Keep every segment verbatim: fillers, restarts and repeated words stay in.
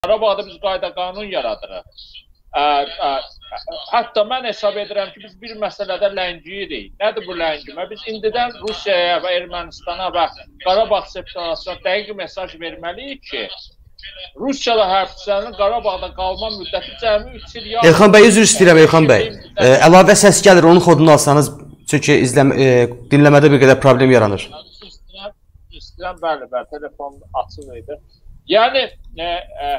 Qarabağda biz qayda qanun yaradırıq. Ə, ə, hətta mən hesab edirəm ki, biz bir məsələdə ləngiyirik. Nədir bu ləngimə? Biz indidən Rusiyaya və Ermənistana və Qarabağ separatçılarına dəqiq mesaj verməliyik ki, Rusiyalı hərbçilərin Qarabağda qalma müddəti cəmi üç il yarım. Elxan bəy, üzr istəyirəm Elxan bəy. Ə, əlavə səs gəlir, onun kodunu alsanız, çünki izləmə, e, dinləmədə bir qədər problem yaranır. İstəyirəm, istəyirəm, bəli, bəli, telefon açıq idi. Yəni, e, e,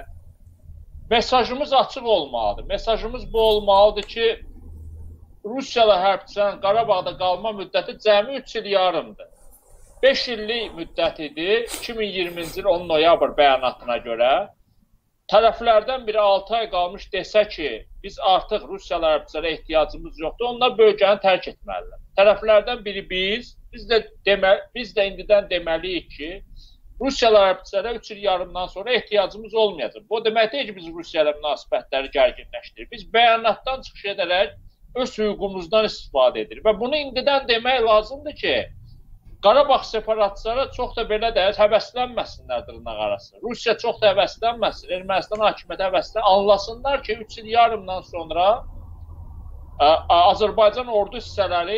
mesajımız açıq olmalıdır. Mesajımız bu olmalıdır ki, Rusiyalı hərbçilərin Qarabağda qalma müddəti cəmi üç il yarımdır. beş illik müddət idi, iki min iyirminci il on noyabr bəyanatına görə. Tərəflərdən biri altı ay qalmış desə ki, biz artıq Rusiyalı hərbçilərə ehtiyacımız yoxdur, onlar bölgəni tərk etməlidir. Tərəflərdən biri biz, biz də, demə, biz də indidən deməliyik ki, Rusiyalı hərbçilərə üç il yarımdan sonra ehtiyacımız olmayacaq. Bu demək deyil ki, biz Rusiya ilə münasibətləri gərginləşdirik. Biz bəyanatdan çıxış edərək öz hüququmuzdan istifadə edirik. Və bunu indidən demək lazımdır ki, Qarabağ separatçılara çox da belə də həvəslənməsinlər dırnaq arası. Rusiya çox da həvəslənməsin, Ermənistan hakimiyyəti həvəslənməsin. Anlasınlar ki, üç il yarımdan sonra ə, Azərbaycan ordu hissələri,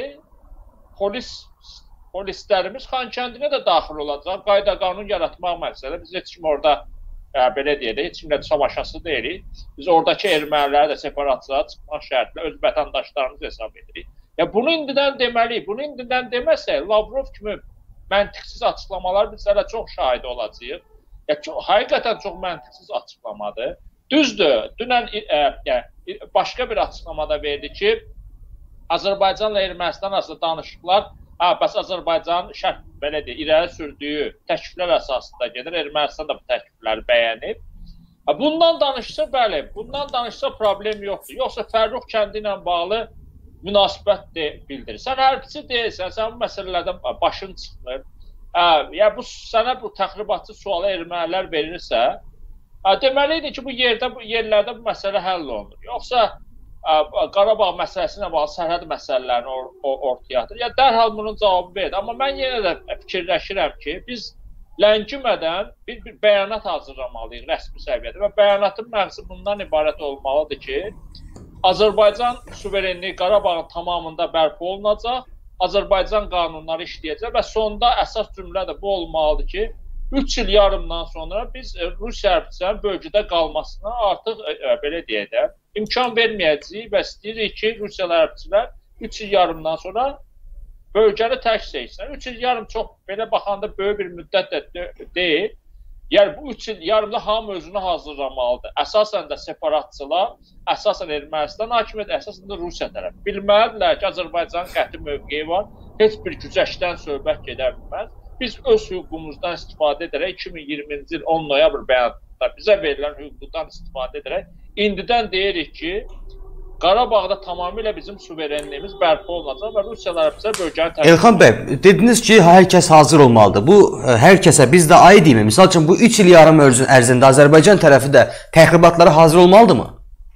polis polislərimiz Xankəndinə də daxil olacaq. Qayda qanun yaratmaq məqsədə biz heç kim orada ə, belə deyək, heç kimlə savaşası deyilik. Biz oradakı erməniləri də separatçılara çıxmaq şərtlə öz vətəndaşlarımız hesab edirik. Ya bunu indidən deməliyik. Bunu indidən deməsək, Lavrov kimi məntiqsiz açıqlamalar biz hələ çox şahid olacağıq. Ya çox, həqiqətən çox məntiqsiz açıqlamadır. Düzdür, dünən e, e, başqa bir açıqlamada verdi ki, Azərbaycanla Ermənistan arasında danışıqlar, ha, bəs Azərbaycanın şərt belə deyək, irəli sürdüyü təkliflər əsasında gedir. Ermənistan da bu təklifləri bəyənib. Ha, bundan danışsa, bəli, bundan danışsa problem yoxdur. Yoxsa Fərrux kəndi ilə bağlı münasibət de, bildirir. Sən hərbçi deyilsən, sən bu məsələlərdən başın çıxmır. Hə, ya bu sənə bu təxribatçı sualı ermənilər verirsə, hə, deməliydi ki, bu yerdə bu yerlərdə bu məsələ həll olunur. Yoxsa hə, Qarabağ məsələsinə bağlı sərhəd məsələlərini or or ortaya atır. Ya dərhal bunun cavabı verir. Amma mən yenə də fikirləşirəm ki, biz ləngimədən bir, bir bəyanat hazırlamalıyıq rəsmi səviyyədə və bəyanatın məqsədi bundan ibarət olmalıdır ki, Azərbaycan suverenliyi Qarabağın tamamında bərpa olunacaq, Azərbaycan qanunları işləyəcək və sonda əsas cümlə də bu olmalıdır ki, üç il yarımdan sonra biz Rusiya hərbçilərinin bölgədə qalmasına artıq e, belə deyək də, imkan verməyəcəyik və istəyirik ki, Rusiya hərbçilər üç il yarımdan sonra bölgəni tərk etsinlər. üç il yarım çox belə baxanda böyük bir müddət də deyil. Yəni, bu üç il yarımda hamı özünü hazırlamalıdır. Əsasən də separatçılar, əsasən Ermənistan hakimiyyəti, əsasən də Rusiya tərəfi. Bilməlidirlər ki, Azərbaycanın qəti mövqeyi var, heç bir güzəştdən söhbət gedə bilməz. Biz öz hüququmuzdan istifadə edərək, iki min iyirminci il on noyabr bəyanatında bizə verilən hüquqdan istifadə edərək, indidən deyirik ki, Qarabağda tamamilə bizim suverenliyimiz bərpa olunacaq və Rusiyalar bizə bölgəni tərk edəcək. Elxan bəy, dediniz ki, hər kəs hazır olmalıdır. Bu, hər kəsə biz də aid deyil mi? Misal üçün, bu üç il yarım ərzində Azərbaycan tərəfi də təxribatlara hazır olmalıdır mı?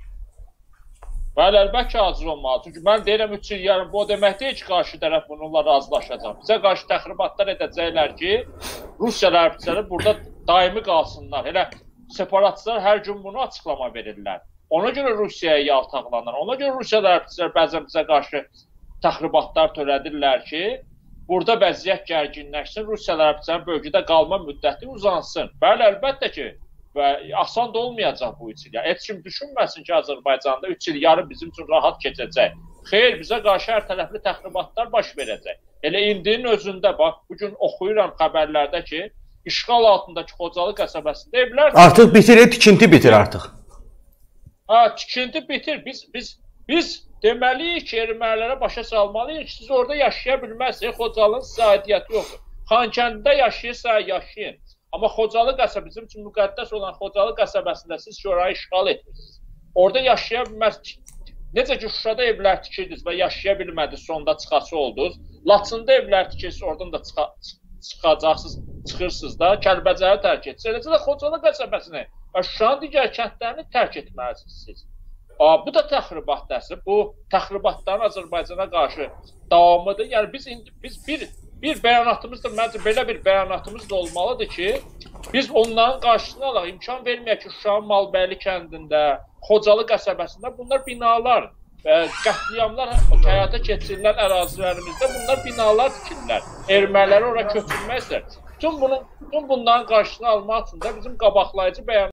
Bəli, əlbəttə hazır olmalıdır. Çünki mən deyirəm, üç il yarım, bu o demək deyil ki, qarşı tərəf bununla razılaşacaq. Bizə qarşı təxribatlar edəcəklər ki, Rusiyalar hərbçiləri burada daimi qalsınlar. Elə separatçılar hər gün bunu açıqlama verirlər. Ona görə Rusiyaya yaltaqlanır. Ona görə Rusiyalı hərbçilər bəzən bizə qarşı təxribatlar törədirlər ki, burada vəziyyət gərginləşsin, Rusiyalı hərbçilərin bölgədə qalma müddəti uzansın. Bəli, əlbəttə ki, və asan da olmayacaq bu üç il. Yəni, heç kim düşünməsin ki, Azərbaycanda üç il yarım bizim üçün rahat keçəcək. Xeyr, bizə qarşı hər tərəfli təxribatlar baş verəcək. Elə indinin özündə, bax, bugün oxuyuram xəbərlərdə ki, işğal altındakı Xocalı qəsəbəsində evlər... Artıq bitir, tikinti bitir artıq. Ha, tikinti bitir. Biz biz biz deməliyik ki, ermənilərə başa salmalıyıq ki, siz orada yaşaya bilməzsiniz. Xocalının sizə aidiyyəti yoxdur. Xankəndidə yaşayırsa, yaşayın. Amma Xocalı qəsəbə, bizim üçün müqəddəs olan Xocalı qəsəbəsində siz ki, orayı işğal etmişsiniz. Orada yaşaya bilməzsiniz. Necə ki, Şuşada evlər tikirdiniz və yaşaya bilmədiniz, sonda çıxası oldunuz. Laçında evlər tikirsiniz, oradan da çıxa çıxacaqsınız, çıxırsınız da, Kəlbəcəri tərk etsiniz. Eləcə də Xocalı qəsəbəsini və Şuşanın digər kəndlərini tərk etməlisiniz siz. Aa, bu da təxribatdır. Bu təxribatların Azərbaycana qarşı davamıdır. Yəni biz indi biz bir bir bəyanatımız da, məncə belə bir bəyanatımız da olmalıdır ki, biz onların qarşısına alaq, imkan verməyək ki, Şuşanın Malbəyli kəndində, Xocalı qəsəbəsində bunlar binalar, qətliamlar həyata keçirilən ərazilərimizdə bunlar binalar tikirlər, erməniləri ora köçürmək istər. Bütün, bunun, bütün bunların qarşısını almaq üçün də bizim qabaqlayıcı bəyanatımız